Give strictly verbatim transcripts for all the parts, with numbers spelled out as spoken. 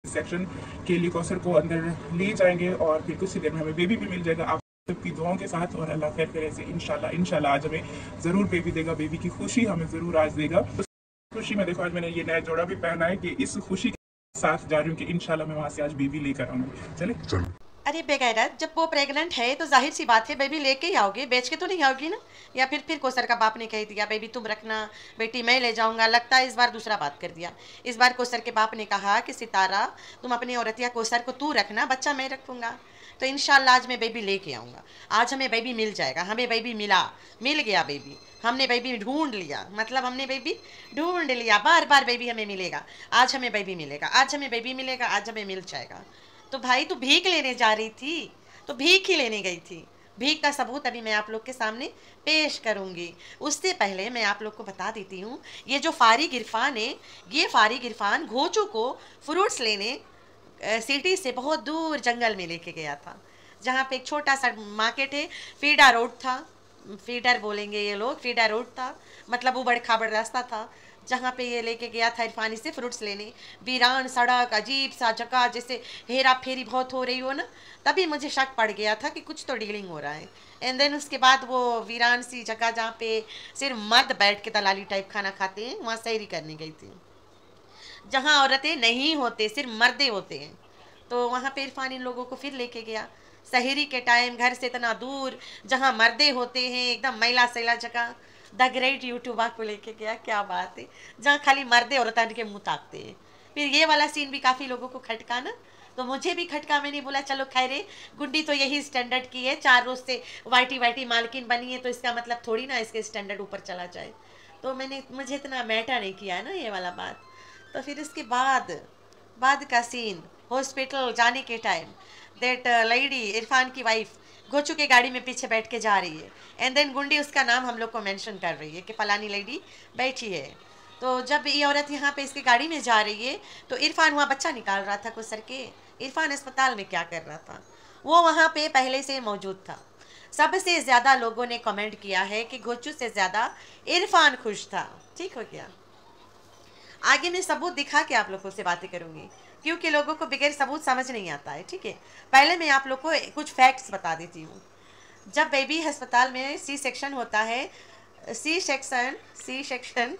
Section के लिए कौसर को अंदर ले जाएंगे और फिर कुछ ही देर में हमें बेबी भी मिल जाएगा आप सबकी दुआओं के साथ। और अल्लाह खैर करे से इंशाल्लाह इंशाल्लाह आज हमें ज़रूर बेबी देगा, बेबी की खुशी हमें ज़रूर आज देगा। तो खुशी में देखो आज मैंने ये नया जोड़ा भी पहना है कि इस खुशी के साथ जा रही हूँ कि इंशाल्लाह मैं वहाँ से आज बेबी लेकर आऊँगी। चले चलो। अरे बेगैरत, जब वो प्रेग्नेंट है तो जाहिर सी बात है बेबी लेके ही आओगे, बेच के तो नहीं आओगी ना। या फिर फिर कोसर का बाप ने कह दिया बेबी तुम रखना, बेटी मैं ले जाऊंगा। लगता है इस बार दूसरा बात कर दिया। इस बार कोसर के बाप ने कहा कि सितारा तुम अपनी औरतिया कोसर को तू रखना, बच्चा मैं रखूंगा। तो इंशाल्लाह आज मैं बेबी लेके आऊँगा। आज हमें बेबी मिल जाएगा। हमें बेबी मिला, मिल गया बेबी। हमने बेबी ढूंढ लिया, मतलब हमने बेबी ढूंढ लिया। बार बार बेबी हमें मिलेगा, आज हमें बेबी मिलेगा, आज हमें बेबी मिलेगा, आज हमें मिल जाएगा। तो भाई तू भीख लेने जा रही थी तो भीख ही लेने गई थी। भीख का सबूत अभी मैं आप लोग के सामने पेश करूंगी। उससे पहले मैं आप लोग को बता देती हूँ, ये जो फारिग इरफान है, ये फारिग इरफान घोचू को फ्रूट्स लेने सिटी से बहुत दूर जंगल में लेके गया था, जहाँ पे एक छोटा सा मार्केट है, फीडा रोड था। फीडर बोलेंगे ये लोग, फीडा रोड था, मतलब उबड़ खाबड़ रास्ता था, जहाँ पे ये लेके गया था इरफानी से फ्रूट्स लेने। वीरान सड़क, अजीब सा जगह, जैसे हेरा फेरी बहुत हो रही हो ना, तभी मुझे शक पड़ गया था कि कुछ तो डीलिंग हो रहा है। एंड देन उसके बाद वो वीरान सी जगह जहाँ पे सिर्फ मर्द बैठ के दलाली टाइप खाना खाते हैं, वहाँ सैरी करने गई थी, जहाँ औरतें नहीं होते, सिर्फ मर्दे होते हैं। तो वहाँ पे इरफान इन लोगों को फिर लेके गया सहरी के टाइम, घर से इतना दूर, जहाँ मर्दे होते हैं, एकदम मैला सैला जगह। द ग्रेट यूट्यूबर को लेके गया, क्या बात है, जहाँ खाली मर्दे औरतें के मुँह ताकते हैं। फिर ये वाला सीन भी काफ़ी लोगों को खटका ना, तो मुझे भी खटका। मैंने बोला चलो खैरे, गुड्डी तो यही स्टैंडर्ड की है, चार रोज से वाइटी वाइटी मालकिन बनी है, तो इसका मतलब थोड़ी ना इसके स्टैंडर्ड ऊपर चला जाए। तो मैंने मुझे इतना मैटर नहीं किया है ना ये वाला बात। तो फिर उसके बाद बाद का सीन, हॉस्पिटल जाने के टाइम, दैट लेडी इरफान की वाइफ गोचू के गाड़ी में पीछे बैठ के जा रही है। एंड देन गुंडी उसका नाम हम लोग को मेंशन कर रही है कि फलानी लेडी बैठी है। तो जब ये औरत यहाँ पे इसकी गाड़ी में जा रही है, तो इरफान वहाँ बच्चा निकाल रहा था कुसर के। इरफान अस्पताल में क्या कर रहा था, वो वहाँ पे पहले से मौजूद था। सबसे ज़्यादा लोगों ने कमेंट किया है कि गोचू से ज़्यादा इरफान खुश था। ठीक हो गया, आगे मैं सबूत दिखा के आप लोगों से बातें करूंगी, क्योंकि लोगों को बगैर सबूत समझ नहीं आता है। ठीक है, पहले मैं आप लोग को कुछ फैक्ट्स बता देती हूँ। जब बेबी अस्पताल में सी सेक्शन होता है, C section C section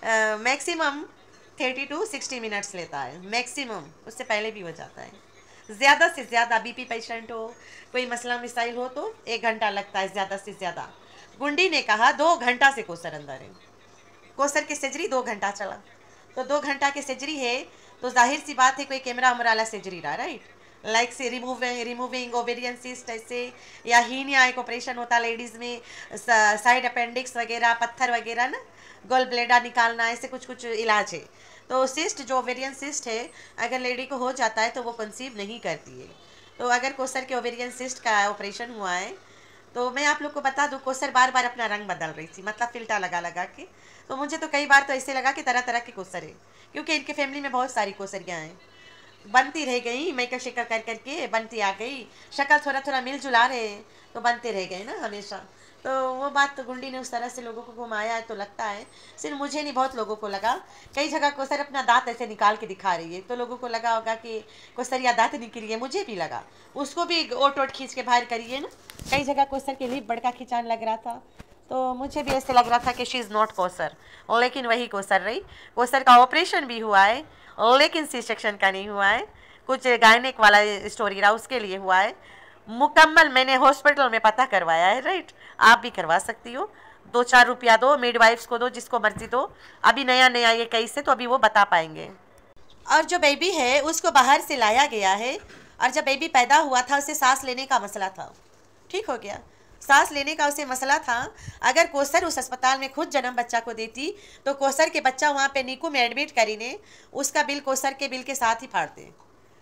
maximum thirty to sixty minutes लेता है, मैक्सिमम। उससे पहले भी हो जाता है, ज़्यादा से ज़्यादा बीपी पेशेंट हो, कोई मसला मिसाइल हो, तो एक घंटा लगता है ज़्यादा से ज़्यादा। गुंडी ने कहा दो घंटा से कोसर अंदर है, कोसर की सर्जरी दो घंटा चला। तो दो घंटा की सर्जरी है, तो जाहिर सी बात है कोई कैमरा उमरा वाला सर्जरी रहा, राइट, लाइक से रिमूविंग रिमूविंग ओवेरियन सिस्ट ऐसे, या हीनिया एक ऑपरेशन होता लेडीज़ में, साइड अपेंडिक्स वगैरह, पत्थर वगैरह ना, गोल ब्लेडर निकालना, ऐसे कुछ कुछ इलाज है। तो सिस्ट जो ओवेरियन सिस्ट है, अगर लेडी को हो जाता है तो वो कंसीव नहीं करती है। तो अगर कोसर के ओवेरियन सिस्ट का ऑपरेशन हुआ है, तो मैं आप लोग को बता दूँ, कोसर बार बार अपना रंग बदल रही थी, मतलब फिल्टा लगा लगा के। तो मुझे तो कई बार तो ऐसे लगा कि तरह तरह के कोसर है, क्योंकि इनके फैमिली में बहुत सारी कोसरियाँ हैं। बनती रह गई, मेकअप शेकअप कर करके बनती आ गई, शक्ल थोड़ा थोड़ा मिल जुला रहे, तो बनते रह गए ना हमेशा। तो वो बात तो गुंडी ने उस तरह से लोगों को घुमाया है, तो लगता है सिर्फ मुझे नहीं, बहुत लोगों को लगा। कई जगह कोसर अपना दांत ऐसे निकाल के दिखा रही है, तो लोगों को लगा होगा कि कोसरिया दांत निकली है। मुझे भी लगा, उसको भी ओट ओट खींच के बाहर करिए ना। कई जगह कोसर के लिए बड़का खिंचान लग रहा था, तो मुझे भी ऐसे लग रहा था कि शी इज़ नॉट कोसर, लेकिन वही कोसर रही। कोसर का ऑपरेशन भी हुआ है, लेकिन सी सेक्शन का नहीं हुआ है, कुछ गायनेक वाला स्टोरी रहा, उसके लिए हुआ है। मुकम्मल मैंने हॉस्पिटल में पता करवाया है, राइट, आप भी करवा सकती हो। दो चार रुपया दो, मिडवाइफ्स को दो, जिसको मर्जी दो। अभी नया नया ये केस है, तो अभी वो बता पाएंगे। और जो बेबी है उसको बाहर से लाया गया है, और जब बेबी पैदा हुआ था उसे सांस लेने का मसला था। ठीक हो गया, सांस लेने का उसे मसला था। अगर कोसर उस अस्पताल में खुद जन्म बच्चा को देती, तो कोसर के बच्चा वहाँ पे नीकू में एडमिट करीने, उसका बिल कोसर के बिल के साथ ही फाड़ते,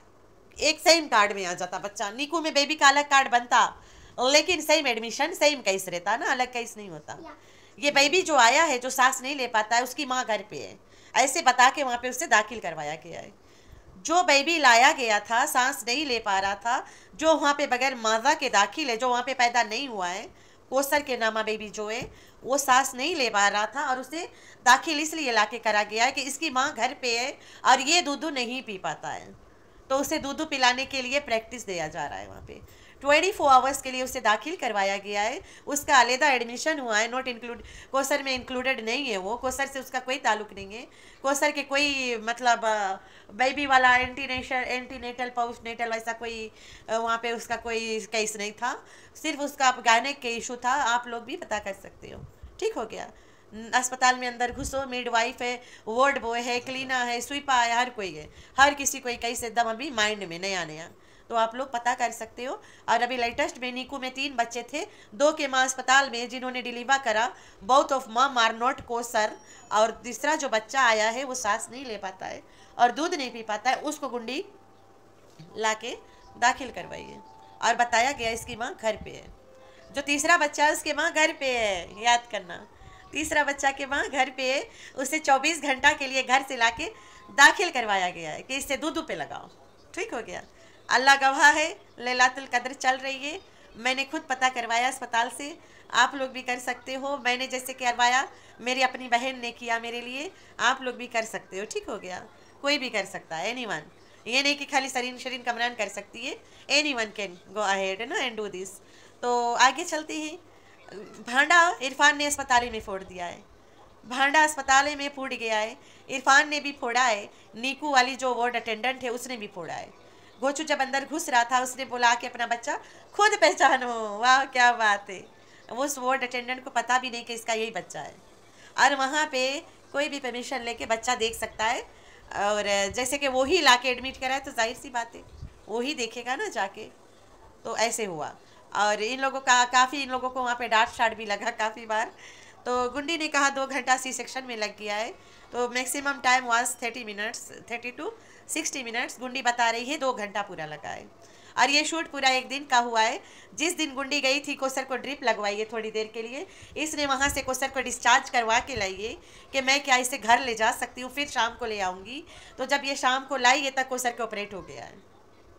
एक सेम कार्ड में आ जाता बच्चा। नीकू में बेबी का अलग कार्ड बनता, लेकिन सेम एडमिशन, सेम केस रहता ना, अलग केस नहीं होता। ये बेबी जो आया है, जो सांस नहीं ले पाता है, उसकी माँ घर पे है, ऐसे बता के वहाँ पे उससे दाखिल करवाया गया है। जो बेबी लाया गया था सांस नहीं ले पा रहा था, जो वहाँ पे बगैर मादा के दाखिल है, जो वहाँ पे पैदा नहीं हुआ है, कोसर के नामा बेबी जो है, वो सांस नहीं ले पा रहा था, और उसे दाखिल इसलिए ला के करा गया है कि इसकी माँ घर पे है और ये दूध नहीं पी पाता है। तो उसे दूध पिलाने के लिए प्रैक्टिस दिया जा रहा है वहाँ पे। ट्वेंटी फोर आवर्स के लिए उसे दाखिल करवाया गया है, उसका अलहदा एडमिशन हुआ है, नॉट इंक्लूड कोसर में इंक्लूडेड नहीं है वो, कोसर से उसका कोई ताल्लुक नहीं है, कोसर के कोई मतलब बेबी वाला ante natal ante natal pouch natal वैसा कोई वहाँ पे उसका कोई केस नहीं था, सिर्फ उसका गायनेक के इशू था। आप लोग भी पता कर सकते हो, ठीक हो गया। अस्पताल में अंदर घुसो, मिडवाइफ है, वार्ड बॉय है, क्लीनर है, स्वीपर है, हर कोई है, हर किसी कोई केस एकदम अभी माइंड में नया नया, तो आप लोग पता कर सकते हो। और अभी लेटेस्ट में नीकू में तीन बच्चे थे, दो के माँ अस्पताल में जिन्होंने डिलीवर करा, both of mum are not kosher, और तीसरा जो बच्चा आया है वो सांस नहीं ले पाता है और दूध नहीं पी पाता है, उसको गुंडी ला के दाखिल करवाइए। और बताया गया इसकी माँ घर पे है, जो तीसरा बच्चा है उसके माँ घर पे है, याद करना, तीसरा बच्चा के माँ घर पे है, उसे चौबीस घंटा के लिए घर से लाके दाखिल करवाया गया है कि इससे दूध पे लगाओ, ठीक हो गया। अल्लाह गवाह है, लैलातुल कद्र चल रही है, मैंने खुद पता करवाया अस्पताल से, आप लोग भी कर सकते हो, मैंने जैसे करवाया मेरी अपनी बहन ने किया मेरे लिए, आप लोग भी कर सकते हो, ठीक हो गया। कोई भी कर सकता है, एनी वन, ये नहीं कि खाली सरीन शरीन कमरान कर सकती है, anyone can go ahead ना एंड डू दिस। तो आगे चलते हैं। भांडा इरफान ने अस्पताल में फोड़ दिया है, भांडा अस्पताल में फूट गया है, इरफान ने भी फोड़ा है, नीकू वाली जो वार्ड अटेंडेंट है उसने भी फोड़ा है। गोचू जब अंदर घुस रहा था उसने बोला कि अपना बच्चा खुद पहचानो, वाह क्या बात है, वो उस वार्ड अटेंडेंट को पता भी नहीं कि इसका यही बच्चा है, और वहाँ पे कोई भी परमिशन लेके बच्चा देख सकता है, और जैसे कि वो ही ला के एडमिट कराए तो जाहिर सी बात है वो ही देखेगा ना जाके, तो ऐसे हुआ। और इन लोगों का काफ़ी इन लोगों को वहाँ पे डांट शाट भी लगा काफ़ी बार। तो गुंडी ने कहा दो घंटा सी सेक्शन में लग गया है, तो maximum time was thirty minutes thirty to sixty minutes, गुंडी बता रही है दो घंटा पूरा लगा है। और ये शूट पूरा एक दिन का हुआ है। जिस दिन गुंडी गई थी कोसर को ड्रिप लगवाई है थोड़ी देर के लिए, इसने वहाँ से कोसर को डिस्चार्ज करवा के लाई है कि मैं क्या इसे घर ले जा सकती हूँ, फिर शाम को ले आऊँगी। तो जब ये शाम को लाई है तक कोसर को ऑपरेट हो गया है,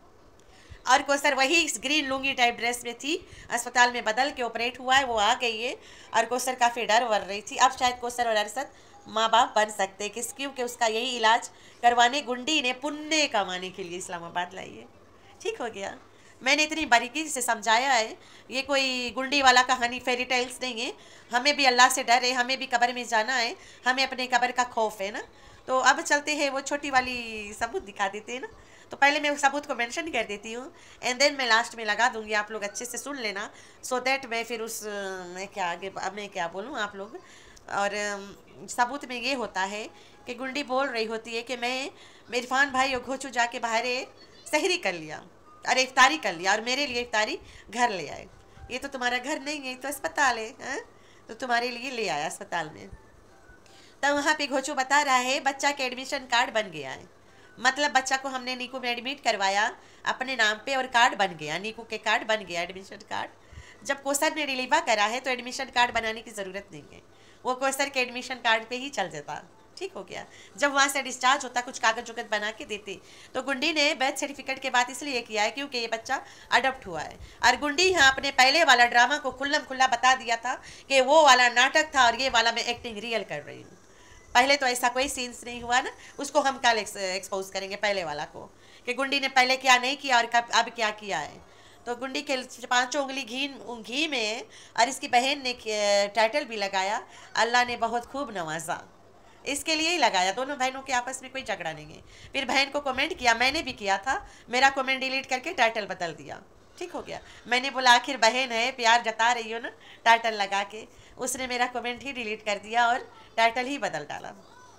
और कोसर वही ग्रीन लुंगी टाइप ड्रेस में थी, अस्पताल में बदल के ऑपरेट हुआ है, वो आ गई है। और कोसर काफ़ी डर वर रही थी, अब शायद कोसर और अरसद माँ बाप बन सकते किस, क्योंकि उसका यही इलाज करवाने गुंडी ने पुण्य कमाने के लिए इस्लामाबाद लाई है, ठीक हो गया। मैंने इतनी बारीकी से समझाया है, ये कोई गुंडी वाला कहानी फेरी टेल्स नहीं है, हमें भी अल्लाह से डर है, हमें भी कब्र में जाना है, हमें अपने कब्र का खौफ है ना। तो अब चलते हैं, वो छोटी वाली सबूत दिखा देते हैं ना, तो पहले मैं उस सबूत को मेंशन कर देती हूँ एंड देन मैं लास्ट में लगा दूंगी, आप लोग अच्छे से सुन लेना, सो so दैट मैं फिर उस मैं क्या आगे मैं क्या बोलूँ आप लोग। और सबूत में ये होता है कि गुंडी बोल रही होती है कि मैं इरफान भाई और घोचू जाके बाहर सहरी कर लिया और इफ्तारी कर लिया, और मेरे लिए इफ्तारी घर ले आए। ये तो तुम्हारा घर नहीं है, तो अस्पताल है, है? तो तुम्हारे लिए ले आया अस्पताल में। तब वहाँ पे घोचू बता रहा है बच्चा के एडमिशन कार्ड बन गया है, मतलब बच्चा को हमने नीकू में एडमिट करवाया अपने नाम पे और कार्ड बन गया, नीकू के कार्ड बन गया एडमिशन कार्ड। जब कोसर ने डिलीवर करा है तो एडमिशन कार्ड बनाने की ज़रूरत नहीं है, वो कोसर के एडमिशन कार्ड पे ही चल जाता, ठीक हो गया। जब वहाँ से डिस्चार्ज होता कुछ कागज वगज बना के देते। तो गुंडी ने बर्थ सर्टिफिकेट के बाद इसलिए किया है क्योंकि ये बच्चा अडॉप्ट हुआ है, और गुंडी यहाँ अपने पहले वाला ड्रामा को खुल्लम खुल्ला बता दिया था कि वो वाला नाटक था और ये वाला मैं एक्टिंग रियल कर रही हूँ। पहले तो ऐसा कोई सीन्स नहीं हुआ ना, उसको हम कल एक्सपोज करेंगे पहले वाला को कि गुंडी ने पहले क्या नहीं किया और कब अब क्या किया है। तो गुंडी के पांचों उंगली घी घी में, और इसकी बहन ने टाइटल भी लगाया, अल्लाह ने बहुत खूब नवाजा, इसके लिए ही लगाया। दोनों बहनों के आपस में कोई झगड़ा नहीं है। फिर बहन को कमेंट किया, मैंने भी किया था, मेरा कमेंट डिलीट करके टाइटल बदल दिया, ठीक हो गया। मैंने बोला आखिर बहन है, प्यार जता रही हो ना टाइटल लगा के, उसने मेरा कमेंट ही डिलीट कर दिया और टाइटल ही बदल डाला।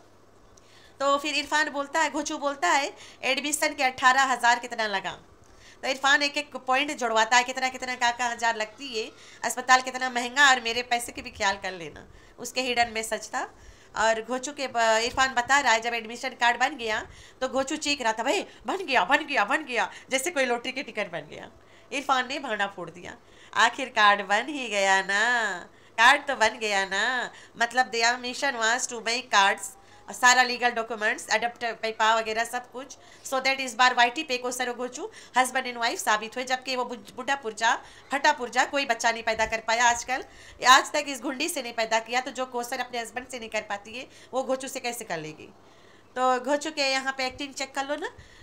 तो फिर इरफान बोलता है, घोचू बोलता है एडमिशन के अट्ठारह हज़ार कितना लगा। तो इरफान एक एक पॉइंट जुड़वाता है, कितना कितना का का हज़ार लगती है, अस्पताल कितना महंगा, और मेरे पैसे की भी ख्याल कर लेना, उसके हिडन में सच था। और घोचू के इरफान बता रहा है जब एडमिशन कार्ड बन गया तो घोचू चीख रहा था, भाई बन गया बन गया बन गया, जैसे कोई लॉटरी के टिकट बन गया। इरफान ने भांडा फोड़ दिया, आखिर कार्ड बन ही गया ना, कार्ड तो बन गया ना, मतलब दिया mission was to make cards, सारा लीगल डॉक्यूमेंट्स अडप्ट पेपा वगैरह सब कुछ, सो दैट इस बार वाईटी पे को सरो गोचू हस्बैंड एंड वाइफ साबित हुए, जबकि वो बुढ़ा पुरजा फटा पुरजा कोई बच्चा नहीं पैदा कर पाया आजकल, आज तक इस घुंडी से नहीं पैदा किया, तो जो कोसर अपने हस्बैंड से नहीं कर पाती है वो घोचू से कैसे कर लेगी। तो घोचू के यहाँ पे एक्टिंग चेक कर लो ना,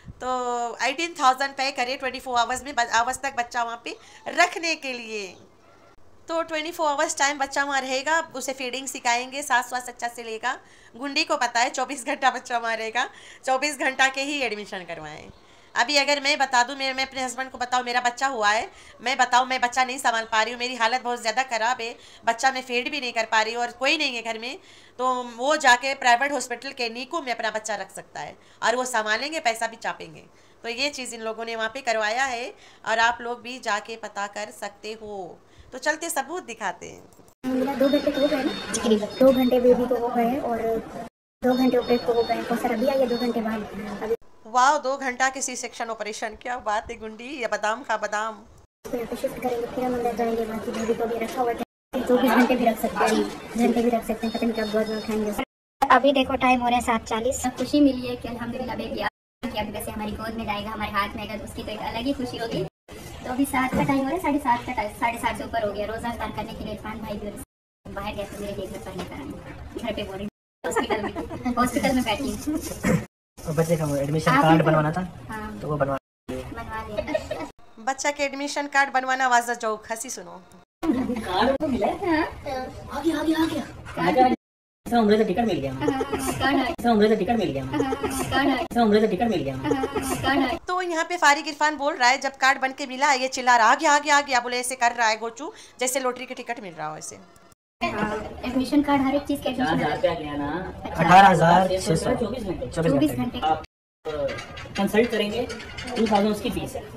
तो एटीन थाउजेंड पे करे ट्वेंटी फोर आवर्स में आवर्स तक बच्चा वहाँ पे रखने के लिए। तो ट्वेंटी फोर आवर्स टाइम बच्चा वहाँ रहेगा, उसे फीडिंग सिखाएंगे, सांस वास अच्छा से लेगा। गुंडी को पता है चौबीस घंटा बच्चा वहाँ रहेगा, चौबीस घंटा के ही एडमिशन करवाएं। अभी अगर मैं बता दूं, मैं मैं अपने हस्बैंड को बताऊं मेरा बच्चा हुआ है, मैं बताऊं मैं बच्चा नहीं संभाल पा रही हूँ, मेरी हालत बहुत ज़्यादा ख़राब है, बच्चा मैं फीड भी नहीं कर पा रही हूँ और कोई नहीं है घर में, तो वो जाके प्राइवेट हॉस्पिटल के नीको में अपना बच्चा रख सकता है और वो संभालेंगे, पैसा भी चापेंगे। तो ये चीज़ इन लोगों ने वहाँ पे करवाया है और आप लोग भी जाके पता कर सकते हो। तो चलते सबूत दिखाते हैं। मेरा दो घंटे तो हो गए ना, दो घंटे बेबी को हो गए और दो घंटे ऑपरेट को हो गए, तो सर अभी आइए दो घंटे बाद। अभी वाह, दो घंटा के सी सेक्शन ऑपरेशन, क्या बात है गुंडी, या बादाम का बादाम। पे शिफ्ट करेंगे, फिर हम अंदर जाएंगे, बाकी बेबी को भी रखा हुआ है, चौबीस घंटे भी रख सकते हैं, घंटे भी रख सकते हैं, पता नहीं कब गोद में उठाएंगे। अभी देखो टाइम हो रहा है सात चालीस। खुशी मिली है कि अल्हम्दुलिल्लाह बेबी अब वैसे हमारी गोद में जाएगा, हमारे हाथ में आएगा, तो उसकी तो एक अलग ही खुशी होगी। तो अभी सात का टाइम हो रहा है, साढ़े सात का टाइम, साढ़े सात से ऊपर हो गया। रोजा अफ्तार करने के लिए इरफान भाई भी बाहर गया, तो मेरे देखने पढ़ने कराने घर पे बोल रही हॉस्पिटल में हॉस्पिटल में बैठी हूँ। बच्चे का एडमिशन कार्ड बनवाना था, हाँ तो वो बनवा बनवा लिया। बच्चा के एडमिशन कार्ड बनवाना वाजा जोक, हंसी सुनो। कार्ड तो मिला है, आ गया आ गया आ गया कार्ड, इसमें उम्र से टिकट मिल गया, इसमें उम्र से टिकट मिल गया, इसमें उम्र से टिकट मिल गया। तो यहाँ पे फारिक इरफान बोल रहा है जब कार्ड बन के मिला ये चिल्ला रहा, आ गया आ गया आ गया, बोले ऐसे कर रहा है गोचू जैसे लॉटरी के टिकट मिल रहा हो ऐसे। एडमिशन कार्ड हर एक चीज के चार एडमिशन हजार रुपया गया ना, अठारह हजार छह सौ चौबीस घंटे चौबीस घंटे आप कंसल्ट करेंगे, टू थाउजेंड उसकी फीस है।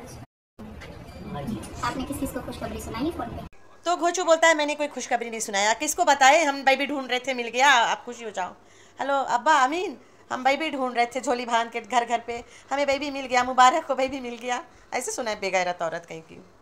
हाँ जी। आपने किस किस को खुशखबरी सुनाई फोन पे? तो घोचू बोलता है मैंने कोई खुशखबरी नहीं सुनाया, किसको बताए, हम बेबी ढूंढ रहे थे मिल गया, आप खुशी हो जाओ। हेलो अब्बा अमीन, हम बेबी ढूंढ रहे थे झोली बांध के घर घर पे, हमें बेबी मिल गया, मुबारक हो बेबी मिल गया, ऐसे सुना है बेगैरत औरत कहीं की।